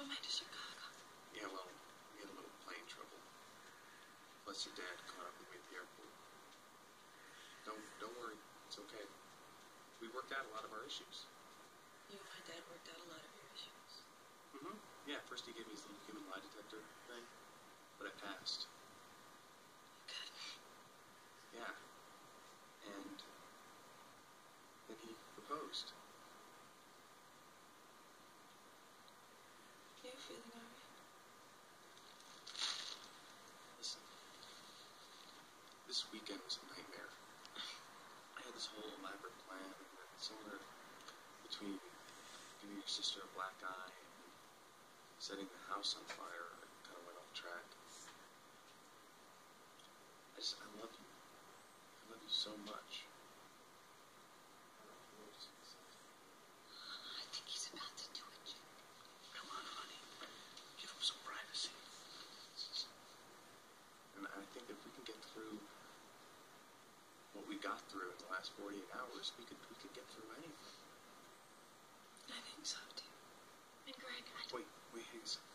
on my way to Chicago. Yeah, well, we had a little plane trouble. Plus your dad caught up with me at the airport. Don't worry. It's okay. We worked out a lot of our issues. You and my dad worked out a lot of your issues. Mm-hmm. Yeah, first he gave me his little human lie detector thing, but I passed. Good. Yeah. And then he proposed. You're feeling alright? Listen, this weekend was a nightmare. I had this whole elaborate plan, and then somewhere between giving your sister a black eye and setting the house on fire, I kind of went off track. I love you. I love you so much. I think he's about to do it, Jim. Come on, honey. Give him some privacy. And I think if we can get through what we got through in the last 48 hours, we could get through anything. I think so, too. And Greg, Wait, hang on a second.